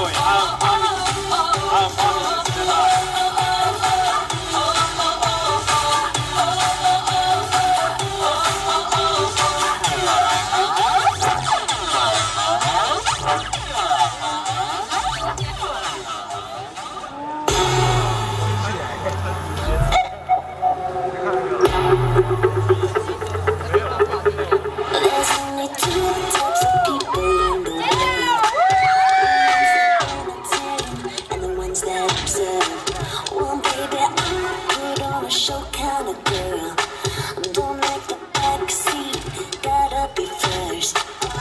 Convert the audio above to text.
it. I promise it's tonight. There's only two types of people in the world. And the ones that observe. Well, baby, I'm put on a show kind of girl. Don't like the backseat, gotta be first.